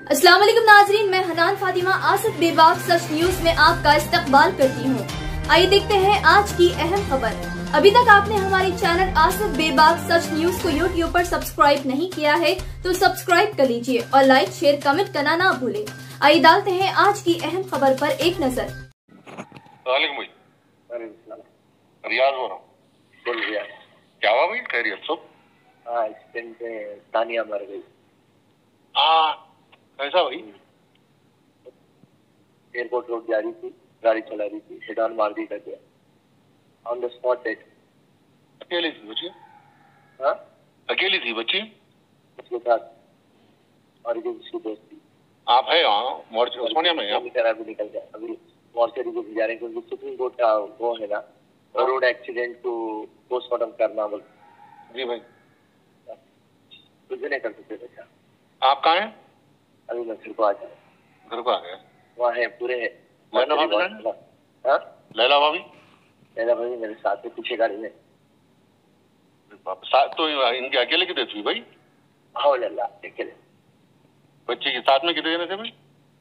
अस्सलाम वालेकुम नाजरीन, मैं हनान फातिमा आसिफ बेबाक सच न्यूज में आपका इस्तकबाल करती हूँ। आइए देखते हैं आज की अहम खबर। अभी तक आपने हमारे चैनल आसिफ बेबाक सच न्यूज को यूट्यूब पर सब्सक्राइब नहीं किया है तो सब्सक्राइब कर लीजिए और लाइक शेयर कमेंट करना ना भूले। आइए डालते हैं आज की अहम खबर पर एक नजर। रियाज हो रहा हूँ। बोल रियाज। क्या हुआ भाई? खैरियत सब? हाँ, एक्सीडेंट में तानिया मर गई। कैसा भाई? एयरपोर्ट रोड जा रही थी, गाड़ी चला रही थी, हेड ऑन मार दी गया। On the spot death. अकेली थी बच्ची? हाँ, अकेली थी बच्ची? उसके साथ और जो उसकी दोस्त थी। आप है वहाँ उस्मानिया में? आप अभी निकल गया, अभी मॉर्चरी को जा रहे हैं क्योंकि सुप्रीम कोर्ट का वो है ना, रोड एक्सीडेंट को पोस्टमार्टम करना बोल। जी भाई, कुछ नहीं कर सकते थे। आप कहाँ हैं? अभी मैं घर को आ जाऊँ। घर को आ गए? वहाँ है पूरे है। लैला भाभी? हाँ, लैला भाभी? लैला भाभी मेरे साथ है, पीछे गाड़ी में। तो इनके अकेले की डेथ हुई भाई? हाँ लैला अकेले। बच्चे के साथ में कितने जने थे भाई?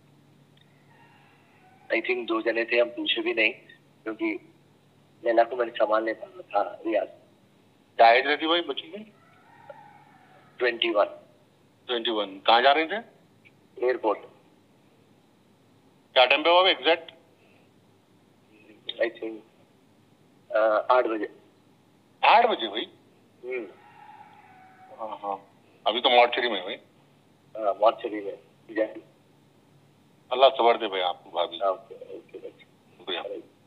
आई थिंक 2 जने थे, हम पूछे भी नहीं क्योंकि लैला को मैंने संभालने था। रियाज। क्या एज रहती भाई बच्ची की? 21। कहाँ जा रहे थे? एयरपोर्ट। क्या टाइम पे हुआ एग्जैक्ट? आई थिंक 8 बजे। 8 बजे भाई? हाँ, अभी तो मॉर्चरी में भाई? मॉर्चरी में जाए। अल्लाह सबर दे भाई आपको भाभी। ओके शुक्रिया।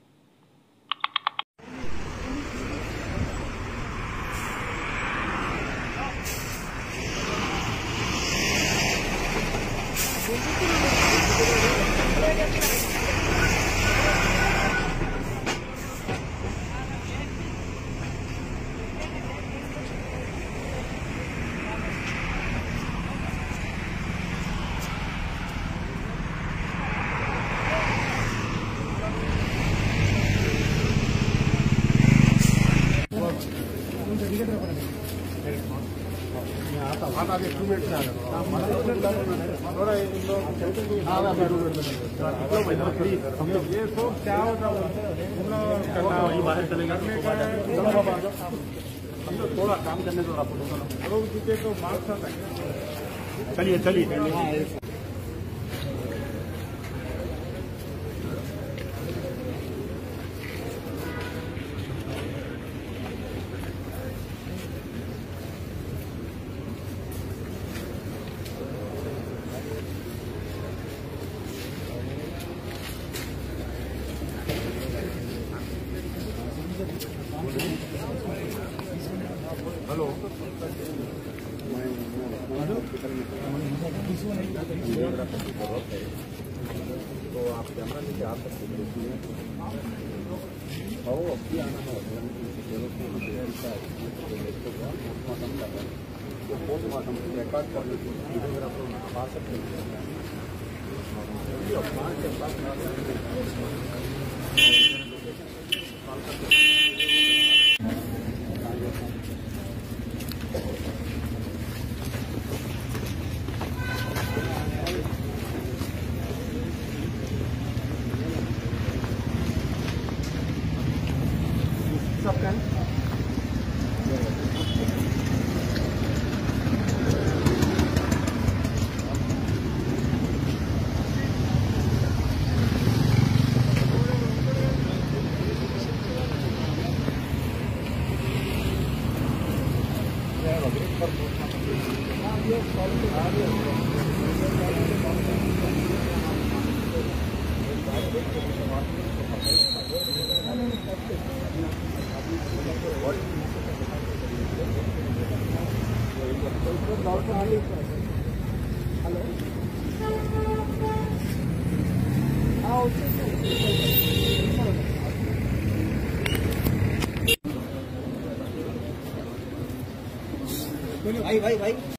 थोड़ा काम करने दो आप तो मार्क्स चलिए हेलो तो आप कैमरा लेके आ सकते हैं। अभी आना है पोस्टमार्टम रिकॉर्ड करने के लिए आप आ सकते हैं। भाई